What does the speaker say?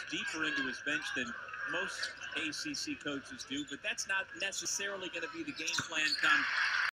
deeper into his bench than most ACC coaches do, but that's not necessarily going to be the game plan come